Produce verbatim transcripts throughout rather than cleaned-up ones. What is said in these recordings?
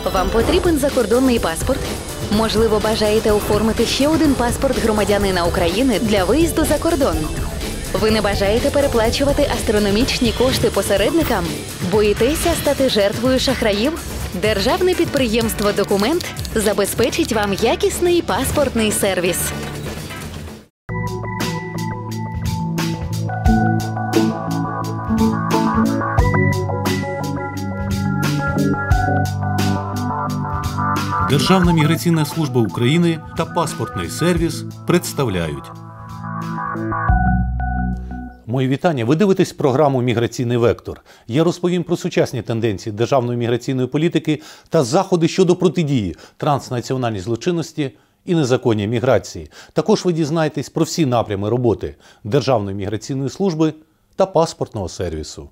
Вам потрібен закордонний паспорт? Можливо, бажаєте оформити ще один паспорт громадянина України для виїзду за кордон? Ви не бажаєте переплачувати астрономічні кошти посередникам? Боїтеся стати жертвою шахраїв? Державне підприємство «Документ» забезпечить вам якісний паспортний сервіс. Державна міграційна служба України та паспортний сервіс представляють. Мої вітання. Ви дивитесь програму «Міграційний вектор». Я розповім про сучасні тенденції державної міграційної політики та заходи щодо протидії транснаціональній злочинності і незаконній міграції. Також ви дізнаєтесь про всі напрями роботи Державної міграційної служби та паспортного сервісу.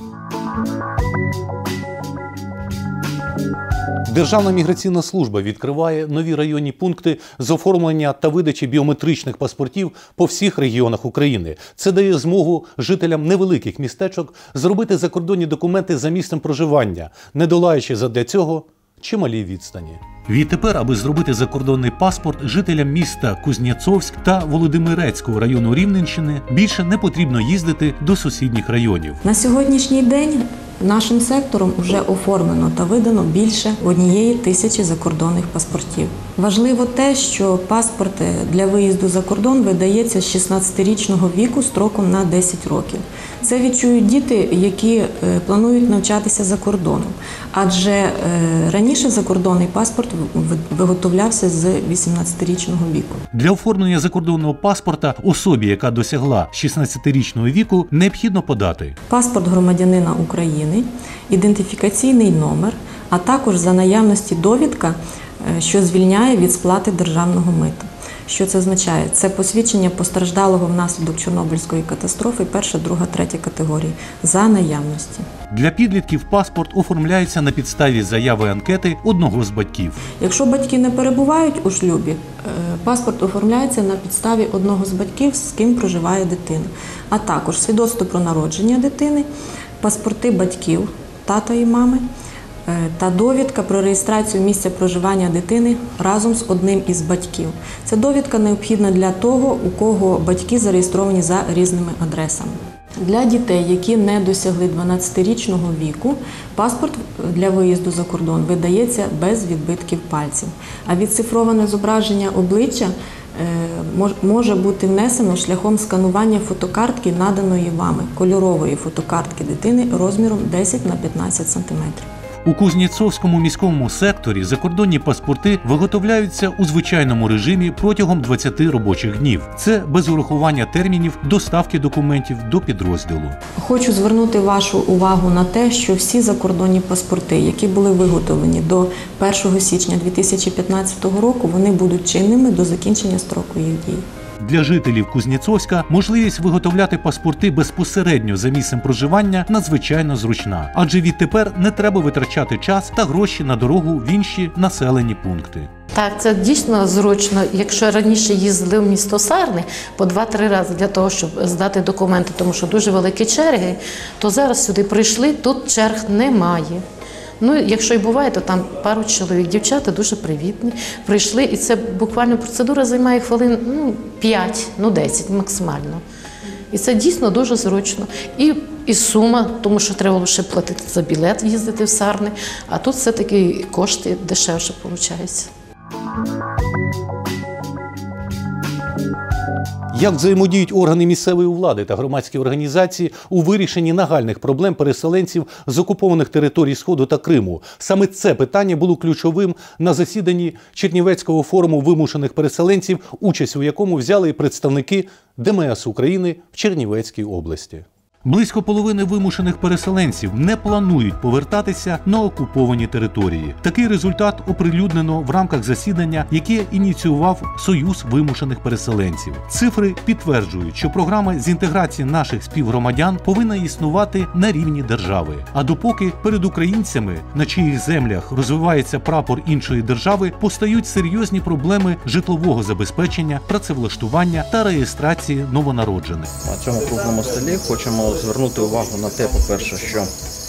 Державна міграційна служба відкриває нові районні пункти з оформлення та видачі біометричних паспортів по всіх регіонах України. Це дає змогу жителям невеликих містечок зробити закордонні документи за місцем проживання, не долаючи задля цього чималі відстані. Відтепер, аби зробити закордонний паспорт жителям міста Кузнєцовськ та Володимирецького району Рівненщини, більше не потрібно їздити до сусідніх районів. На сьогоднішній день нашим сектором вже оформлено та видано більше однієї тисячі закордонних паспортів. Важливо те, що паспорт для виїзду за кордон видається з шістнадцятирічного віку строком на десять років. Це відчують діти, які планують навчатися за кордоном. Адже раніше закордонний паспорт виготовлявся з вісімнадцятирічного віку. Для оформлення закордонного паспорта особі, яка досягла шістнадцятирічного віку, необхідно подати паспорт громадянина України, ідентифікаційний номер, а також за наявності довідка, що звільняє від сплати державного мита. Що це означає? Це посвідчення постраждалого внаслідок Чорнобильської катастрофи перша, друга, третя категорії за наявності. Для підлітків паспорт оформляється на підставі заяви анкети одного з батьків. Якщо батьки не перебувають у шлюбі, паспорт оформляється на підставі одного з батьків, з ким проживає дитина. А також свідоцтво про народження дитини, паспорти батьків, тата і мами, та довідка про реєстрацію місця проживання дитини разом з одним із батьків. Ця довідка необхідна для того, у кого батьки зареєстровані за різними адресами. Для дітей, які не досягли дванадцятирічного віку, паспорт для виїзду за кордон видається без відбитків пальців. А відцифроване зображення обличчя може бути внесено шляхом сканування фотокартки, наданої вами, кольорової фотокартки дитини розміром десять на п'ятнадцять сантиметрів. У Кузнєцовському міському секторі закордонні паспорти виготовляються у звичайному режимі протягом двадцяти робочих днів. Це без урахування термінів доставки документів до підрозділу. Хочу звернути вашу увагу на те, що всі закордонні паспорти, які були виготовлені до першого січня дві тисячі п'ятнадцятого року, вони будуть чинними до закінчення строку їх дії. Для жителів Кузнєцовська можливість виготовляти паспорти безпосередньо за місцем проживання надзвичайно зручна, адже відтепер не треба витрачати час та гроші на дорогу в інші населені пункти. Так, це дійсно зручно. Якщо раніше їздили в місто Сарни по два-три рази для того, щоб здати документи, тому що дуже великі черги, то зараз сюди прийшли, тут черг немає. Ну, якщо і буває, то там пару чоловік, дівчата дуже привітні, прийшли, і це буквально процедура займає хвилин ну, п'ять, ну десять максимально. І це дійсно дуже зручно. І, і сума, тому що треба лише платити за білет, їздити в Сарни, а тут все-таки кошти дешевше виходить. Як взаємодіють органи місцевої влади та громадські організації у вирішенні нагальних проблем переселенців з окупованих територій Сходу та Криму? Саме це питання було ключовим на засіданні Чернівецького форуму вимушених переселенців, участь у якому взяли і представники Де Ем Ес України в Чернівецькій області. Близько половини вимушених переселенців не планують повертатися на окуповані території. Такий результат оприлюднено в рамках засідання, яке ініціював Союз вимушених переселенців. Цифри підтверджують, що програма з інтеграції наших співгромадян повинна існувати на рівні держави. А допоки перед українцями, на чиїх землях розвивається прапор іншої держави, постають серйозні проблеми житлового забезпечення, працевлаштування та реєстрації новонароджених. На цьому круглому столі хочемо звернути увагу на те, по-перше, що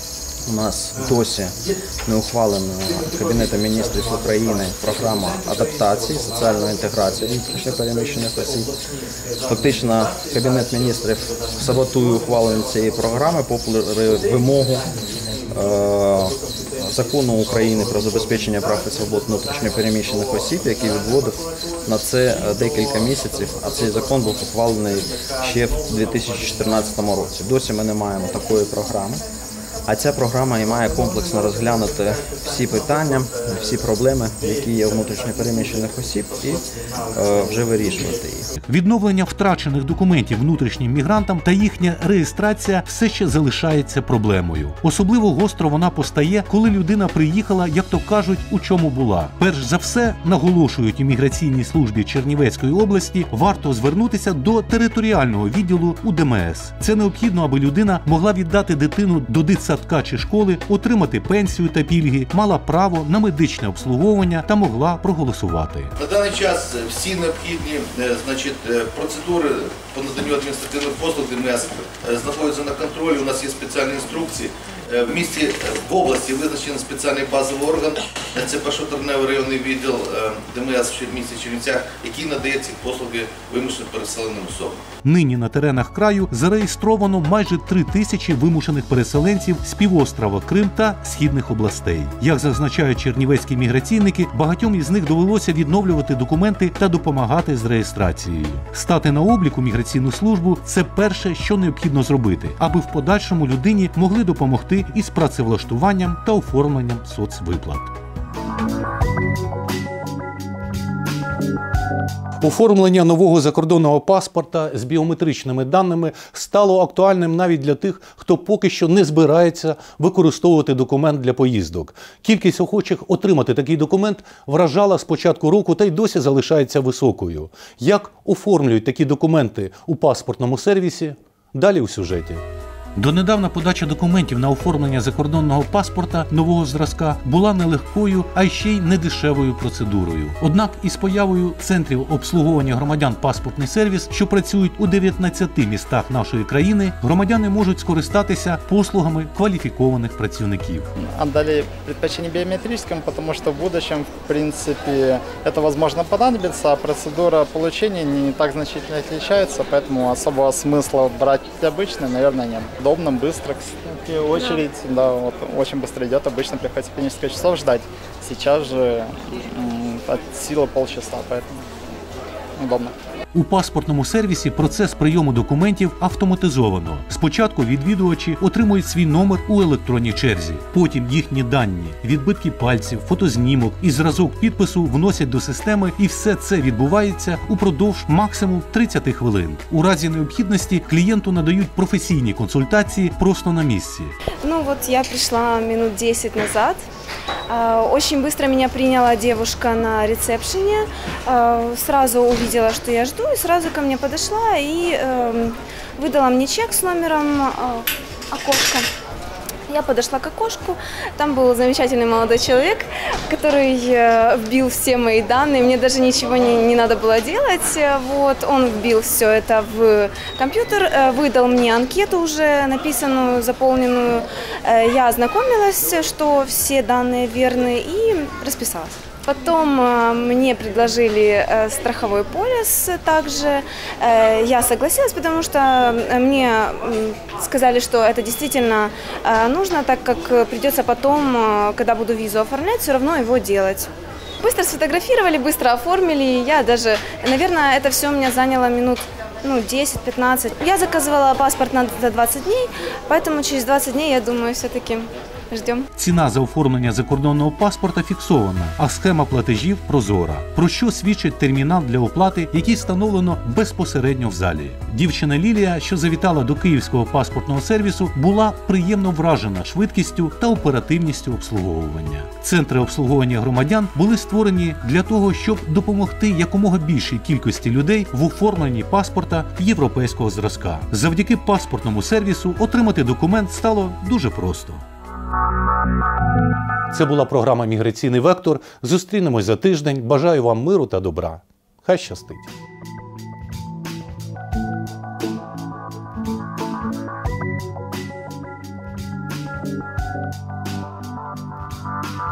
у нас досі не ухвалена Кабінетом міністрів України програма адаптації, соціальної інтеграції внутрішньо переміщених осіб. Фактично, Кабінет міністрів саботує ухвалення цієї програми попри вимогу е Закону України про забезпечення прав і свобод внутрішньо переміщених осіб, який відводив на це декілька місяців, а цей закон був ухвалений ще в дві тисячі чотирнадцятому році. Досі ми не маємо такої програми, а ця програма і має комплексно розглянути всі питання, всі проблеми, які є у внутрішньо переміщених осіб, і е, вже вирішувати їх. Відновлення втрачених документів внутрішнім мігрантам та їхня реєстрація все ще залишається проблемою. Особливо гостро вона постає, коли людина приїхала, як то кажуть, у чому була. Перш за все, наголошують у міграційній службі Чернівецької області, варто звернутися до територіального відділу У Де Ем Ес. Це необхідно, аби людина могла віддати дитину до дитсадка чи школи, отримати пенсію та пільги, мала право на медичне обслуговування та могла проголосувати. На даний час всі необхідні, значить, процедури по наданню адміністративних послуг Де Ем Ес знаходяться на контролі. У нас є спеціальні інструкції. В місті, в області визначений спеціальний базовий орган, це першотравневий районний відділ Де Ем Ес в місті Чернівцях, який надає ці послуги вимушено переселеним особам. Нині на теренах краю зареєстровано майже три тисячі вимушених переселенців з півострова Крим та східних областей. Як зазначають чернівецькі міграційники, багатьом із них довелося відновлювати документи та допомагати з реєстрацією. Стати на облік у міграційну службу – це перше, що необхідно зробити, аби в подальшому людині могли допомогти із працевлаштуванням та оформленням соцвиплат. Оформлення нового закордонного паспорта з біометричними даними стало актуальним навіть для тих, хто поки що не збирається використовувати документ для поїздок. Кількість охочих отримати такий документ вражала з початку року та й досі залишається високою. Як оформлюють такі документи у паспортному сервісі? Далі у сюжеті. Донедавна подача документів на оформлення закордонного паспорта нового зразка була не легкою, а й ще й недешевою процедурою. Однак із появою центрів обслуговування громадян паспортний сервіс, що працюють у дев'ятнадцяти містах нашої країни, громадяни можуть скористатися послугами кваліфікованих працівників. Отдали предпочтение биометрическому, потому что в будущем, в принципе, это возможно понадобится, а процедура получения не так значительно отличается, поэтому особого смысла брать обычный, наверное, нет. Удобно, быстро, кстати, очередь, да, вот, очень быстро идет, обычно приходится по несколько часов ждать. Сейчас же от силы полчаса, поэтому удобно. У паспортному сервісі процес прийому документів автоматизовано. Спочатку відвідувачі отримують свій номер у електронній черзі. Потім їхні дані, відбитки пальців, фотознімок і зразок підпису вносять до системи, і все це відбувається упродовж максимум тридцять хвилин. У разі необхідності клієнту надають професійні консультації просто на місці. Ну вот я пришла минут десять назад. Очень быстро меня приняла девушка на ресепшене, сразу увидела, что я жду, и сразу ко мне подошла и выдала мне чек с номером окошка. Я подошла к окошку, там был замечательный молодой человек, который вбил все мои данные, мне даже ничего не, не надо было делать. Вот, он вбил все это в компьютер, выдал мне анкету уже написанную, заполненную. Я ознакомилась, что все данные верны, и расписалась. Потом мне предложили страховой полис также. Я согласилась, потому что мне сказали, что это действительно нужно, так как придется потом, когда буду визу оформлять, все равно его делать. Быстро сфотографировали, быстро оформили. Я даже, наверное, это все у меня заняло минут ну, десять-пятнадцать. Я заказывала паспорт на двадцать дней, поэтому через двадцать дней, я думаю, все-таки ждем. Ціна за оформлення закордонного паспорта фіксована, а схема платежів прозора. Про що свідчить термінал для оплати, який встановлено безпосередньо в залі. Дівчина Лілія, що завітала до Київського паспортного сервісу, була приємно вражена швидкістю та оперативністю обслуговування. Центри обслуговування громадян були створені для того, щоб допомогти якомога більшій кількості людей в оформленні паспорта європейського зразка. Завдяки паспортному сервісу отримати документ стало дуже просто. Це була програма «Міграційний вектор». Зустрінемось за тиждень. Бажаю вам миру та добра. Хай щастить!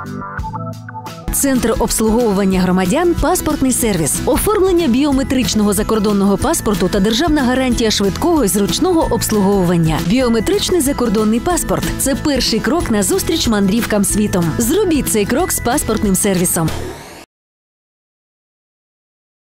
Центр обслуговування громадян «Паспортний сервіс». Оформлення біометричного закордонного паспорту та державна гарантія швидкого і зручного обслуговування. Біометричний закордонний паспорт – це перший крок назустріч мандрівкам світом. Зробіть цей крок з паспортним сервісом.